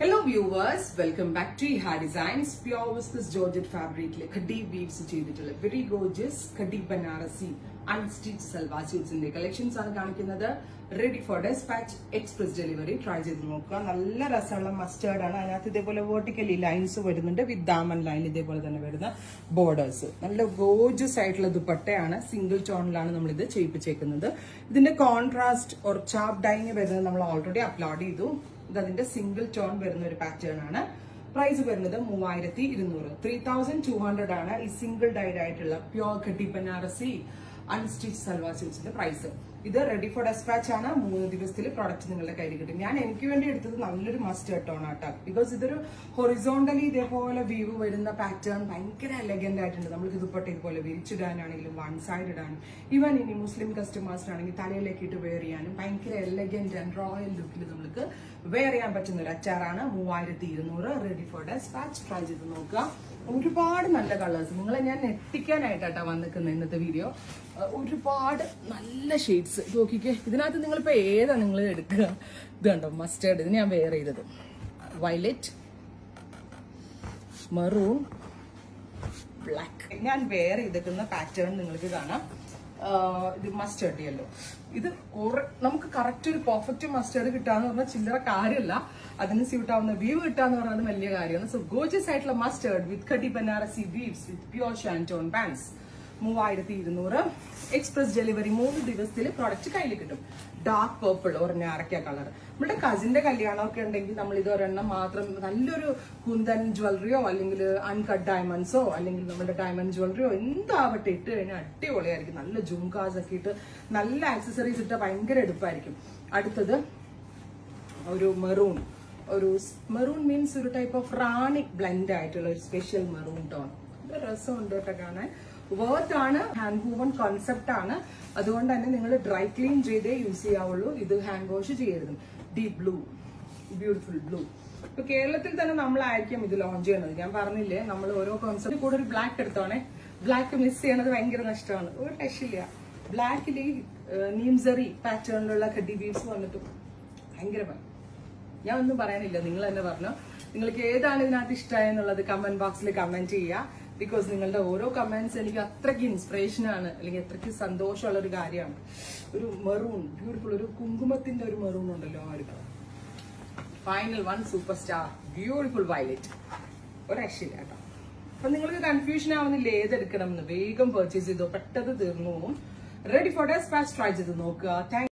Hello viewers, welcome back to Iha Designs. Pure viscose Georgette fabric le khadi weaves cheyidittulla very gorgeous khadi banarasi unstitched salwar suits inde collections aanu kanikkunnathu. Ready for dispatch, express delivery. Try ചെയ്തു നോക്കുക. നല്ല രസമുള്ള mustard ആണ്. അതിനകത്ത് ഇതേപോലെ vertically lines വരുന്നുണ്ട് വിത്ത് Daman line ഇതേപോലെ തന്നെ വരുന്ന ബോർഡേഴ്സ്. നല്ല ഗോർജസ് ആയിട്ടുള്ള ദുപ്പട്ടയാണ്. സിംഗിൾ ടോണിലാണ് നമ്മൾ ഇത് ചെയ്യിപ്പിച്ചേക്കുന്നത്. ഇതിന്റെ കോൺട്രാസ്റ്റ് ഓർ ചാപ്പ് ഡൈങ് വരുന്നത് നമ്മൾ ഓൾറെഡി അപ്ലോഡ് ചെയ്തു. ഇതിന്റെ സിംഗിൾ ടോൺ വരുന്ന ഒരു പാറ്റേൺ ആണ്. പ്രൈസ് വരുന്നത് 3200, 3200 ആണ് ഈ സിംഗിൾ ഡൈഡ് ആയിട്ടുള്ള പ്യോർ ഖട്ടി ബനാറസി അൺസ്റ്റിച്ച് സൽവാർ സ്യൂട്ട്സിന്റെ പ്രൈസ്. ഇത് റെഡി ഫോർ ഡെസ്പാച്ച് ആണ്. 3 ദിവസത്തിൽ പ്രൊഡക്റ്റ് നിങ്ങളുടെ കയ്യിൽ കിട്ടും. ഞാൻ എനിക്ക് വേണ്ടി എടുത്തത് നല്ലൊരു മസ്റ്റേർഡ് ടോൺ ആട്ടോ. ബിക്കോസ് ഇതൊരു ഹൊറിസോണ്ടലി ഇതേപോലെ വ്യൂ വരുന്ന പാറ്റേൺ ഭയങ്കര എലഗന്റ് ആയിട്ടുണ്ട്. നമ്മൾക്ക് ദുപ്പട്ട ഇതുപോലെ വിരിച്ചിടാനാണെങ്കിലും വൺ സൈഡ് ഇടാനും ഈവൻ ഇനി മുസ്ലിം കസ്റ്റമേഴ്സിനാണെങ്കിൽ തലയിലേക്ക് ഇട്ട് വെയർ ചെയ്യാനും ഭയങ്കര എലഗന്റ് ആൻഡ് റോയൽ ലുക്കിൽ നമുക്ക് വെയർ ചെയ്യാൻ പറ്റുന്ന ഒരു അച്ചാറാണ്. 3200 റെഡി ഫോർ ഡെസ്പാച്ച്. ട്രൈ ചെയ്ത് നോക്കുക. ഒരുപാട് നല്ല കളേഴ്സ് നിങ്ങളെ ഞാൻ എത്തിക്കാനായിട്ടാ വന്നിരിക്കുന്നത് ഇന്നത്തെ വീഡിയോ. ഒരുപാട് നല്ല ഷെയ്ഡ്സ് നോക്കിക്കേ. ഇതിനകത്ത് നിങ്ങളിപ്പോ ഏതാ നിങ്ങൾ എടുക്കുക? ഇത് കണ്ടോ മസ്റ്റേർഡ്, ഇത് ഞാൻ വെയർ ചെയ്തത് വയലറ്റ്, മെറൂൺ, ബ്ലാക്ക്. ഞാൻ വെയർ ചെയ്തിരിക്കുന്ന പാറ്റേൺ നിങ്ങൾക്ക് കാണാം. ഇത് മസ്റ്റേർഡ് യെല്ലോ. ഇത് നമുക്ക് കറക്റ്റ് ഒരു പെർഫെക്റ്റ് മസ്റ്റേർഡ് കിട്ടാന്ന് പറഞ്ഞാൽ ചില്ലറ കാര്യമല്ല. അതിന് സ്യൂട്ട് ആവുന്ന വ്യൂ കിട്ടാന്ന് പറഞ്ഞാൽ വലിയ കാര്യമാണ്. സോ ഗോർജിയസ് ആയിട്ടുള്ള mustard with Khaddi Banarasi weaves with pure shantoon pants. 3200 express delivery. 3 ദിവസത്തിൽ പ്രോഡക്റ്റ് കയ്യിൽ കിട്ടും. ഡാർക്ക് പേർപ്പിൾ ഒരു ഞാറക്ക കളർ. നമ്മുടെ കസിന്റെ കല്യാണമൊക്കെ ഉണ്ടെങ്കിൽ നമ്മൾ ഇത് ഒരെണ്ണം മാത്രം നല്ലൊരു കുന്തൻ ജ്വല്ലറിയോ അല്ലെങ്കിൽ അൺകട്ട് ഡയമണ്ട്സോ അല്ലെങ്കിൽ നമ്മുടെ ഡയമണ്ട് ജ്വല്ലറിയോ എന്താവട്ടെ ഇട്ട് കഴിഞ്ഞാൽ അടിപൊളിയായിരിക്കും. നല്ല ജുംകാസ് ഒക്കെ ഇട്ട് നല്ല ആക്സസറീസ് ഇട്ട ഭയങ്കര എടുപ്പായിരിക്കും. അടുത്തത് ഒരു മെറൂൺ. ഒരു മെറൂൺ മീൻസ് ഒരു ടൈപ്പ് ഓഫ് റാണി ബ്ലെൻഡ് ആയിട്ടുള്ള ഒരു സ്പെഷ്യൽ മെറൂൺ ടോൺ. രസമുണ്ട് കേട്ടോ കാണാൻ. വർത്ത് ആണ്. ഹാൻഡ് വൂവൺ കോൺസെപ്റ്റ് ആണ്. അതുകൊണ്ട് തന്നെ നിങ്ങൾ ഡ്രൈ ക്ലീൻ ചെയ്തേ യൂസ് ചെയ്യാവുള്ളൂ. ഇത് ഹാൻഡ് വാഷ് ചെയ്യരുത്. Deep blue, beautiful blue. ഇപ്പൊ കേരളത്തിൽ തന്നെ നമ്മളായിരിക്കും ഇത് ലോഞ്ച് ചെയ്യുന്നത്. ഞാൻ പറഞ്ഞില്ലേ നമ്മൾ ഓരോ കോൺസെപ്റ്റ് കൂടെ ഒരു ബ്ലാക്ക് എടുത്തോണേ. ബ്ലാക്ക് മിസ് ചെയ്യണത് ഭയങ്കര നഷ്ടമാണ്. ഒരു രക്ഷയില്ല. ബ്ലാക്കില് നീംസറി പാറ്റേണിലുള്ള ഖട്ടി വീവ്സ് വന്നിട്ട് ഭയങ്കര ഞാൻ ഒന്നും പറയാനില്ല. നിങ്ങൾ തന്നെ പറഞ്ഞു നിങ്ങൾക്ക് ഏതാണ് ഇതിനകത്ത് ഇഷ്ടമായെന്നുള്ളത് കമന്റ് ബോക്സിൽ കമന്റ് ചെയ്യുക. ബിക്കോസ് നിങ്ങളുടെ ഓരോ കമന്റ്സ് എനിക്ക് അത്രയ്ക്ക് ഇൻസ്പിറേഷൻ ആണ്, അല്ലെങ്കിൽ അത്രയ്ക്ക് സന്തോഷമുള്ള ഒരു കാര്യമാണ്. ഒരു മെറൂൺ ബ്യൂട്ടിഫുൾ, ഒരു കുങ്കുമത്തിന്റെ ഒരു മെറൂൺ ഉണ്ടല്ലോ ആ ഒരു final one super star beautiful violet. ഒരു രക്ഷയില്ല കേട്ടോ. അപ്പൊ നിങ്ങൾക്ക് കൺഫ്യൂഷൻ ആവുന്നില്ല ഏതെടുക്കണം എന്ന്. വേഗം പർച്ചേസ് ചെയ്തോ, പെട്ടെന്ന് തീർന്നു പോകും. Ready for dispatch. ട്രൈ ചെയ്ത് നോക്കുക.